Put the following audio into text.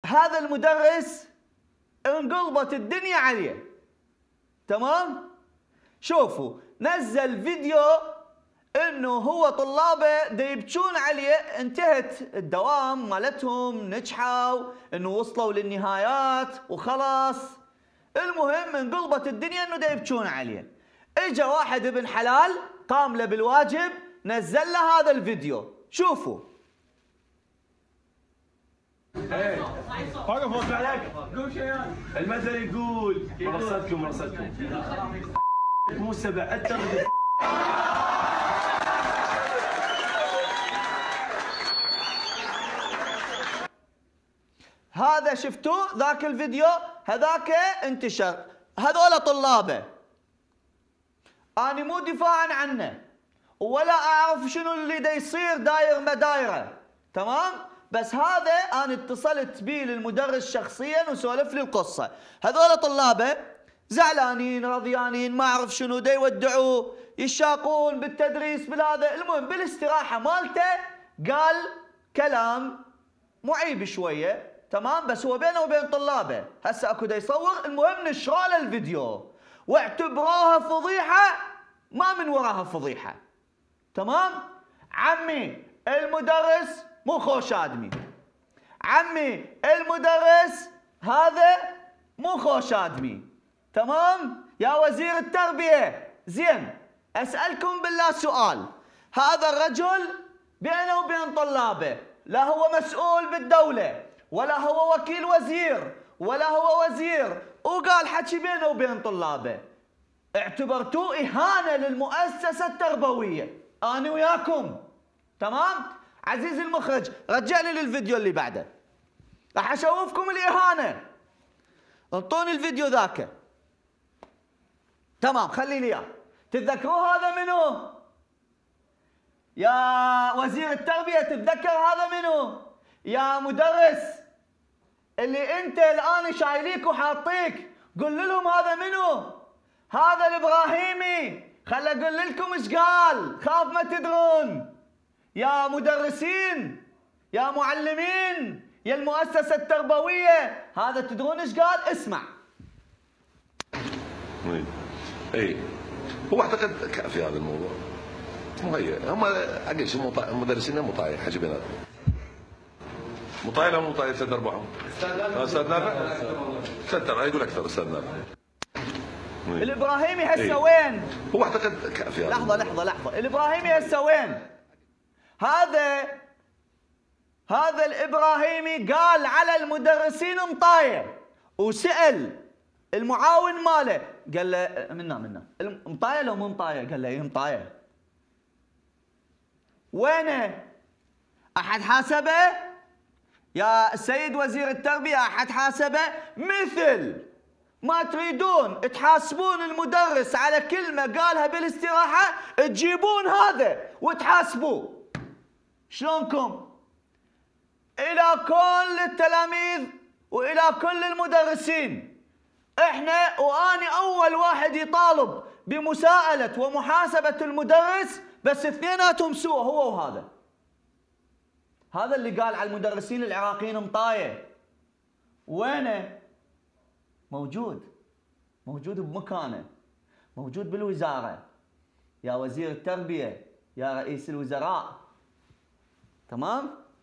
هذا المدرس انقلبت الدنيا عليه. تمام؟ شوفوا نزل فيديو انه هو طلابه يبكون عليه، انتهت الدوام مالتهم، نجحوا انه وصلوا للنهايات وخلاص. المهم انقلبت الدنيا انه يبكون عليه. اجا واحد ابن حلال قام له بالواجب، نزل له هذا الفيديو. شوفوا. وقف وقف عليك. قول شيء. المثل يقول مرصدكم مو سبع الترد. هذا شفتوه ذاك الفيديو، هذاك انتشر. هذول طلابه، أنا مو دفاعا عنه ولا أعرف شنو اللي دا يصير داير ما دايره، تمام؟ بس هذا أنا اتصلت به للمدرس شخصيا وسولف لي القصة. هذول طلابه زعلانين رضيانين ما أعرف شنو، دا يودعوه يشاقون بالتدريس بالهذا. المهم بالاستراحة مالته قال كلام معيب شوية، تمام؟ بس هو بينه وبين طلابه، هسه اكو دا يصور. المهم نشروا له الفيديو واعتبروها فضيحة ما من وراها فضيحة، تمام؟ عمي المدرس مو خوش ادمي، عمي المدرس هذا مو خوش ادمي، تمام؟ يا وزير التربية، زين اسألكم بالله سؤال، هذا الرجل بينه وبين طلابه لا هو مسؤول بالدولة ولا هو وكيل وزير ولا هو وزير، وقال حكي بينه وبين طلابه، اعتبرتوه إهانة للمؤسسة التربوية. أنا وياكم، تمام؟ عزيزي المخرج رجع لي للفيديو اللي بعده، راح أشوفكم الإهانة. انطوني الفيديو ذاك، تمام؟ خلي لي إياه. تتذكروه هذا منو؟ يا وزير التربية تتذكر هذا منو؟ يا مدرس اللي انت الان شايليك وحاطيك، قل لهم هذا منو؟ هذا الابراهيمي. خل اقول لكم ايش قال، خاف ما تدرون. يا مدرسين، يا معلمين، يا المؤسسة التربوية، هذا تدرون ايش قال؟ اسمع. اي هو اعتقد كافي هذا الموضوع، مو هي هم اقل شيء مدرسين مو طايح حاجه بيناتهم. مو طايح ولا مو طايح استاذ اربعهم؟ استاذ نافع؟ استاذ ترى يقول اكثر استاذ نافع. الابراهيمي هسه وين؟ هو اعتقد كافي هذا. لحظة، الابراهيمي هسه وين؟ هذا الابراهيمي قال على المدرسين مطاير، وسأل المعاون ماله قال له منا مطاير لو مو مطاير؟ قال له ايه مطاير. وينه؟ احد حاسبه؟ يا السيد وزير التربية احد حاسبه؟ مثل ما تريدون تحاسبون المدرس على كلمة قالها بالاستراحة، تجيبون هذا وتحاسبوه. شلونكم؟ الى كل التلاميذ والى كل المدرسين، احنا واني اول واحد يطالب بمساءلة ومحاسبة المدرس، بس اثنيناتهم سوء، هو وهذا. هذا اللي قال على المدرسين العراقيين مطاية، وينه؟ موجود بمكانه، موجود بالوزارة، يا وزير التربية، يا رئيس الوزراء، تمام؟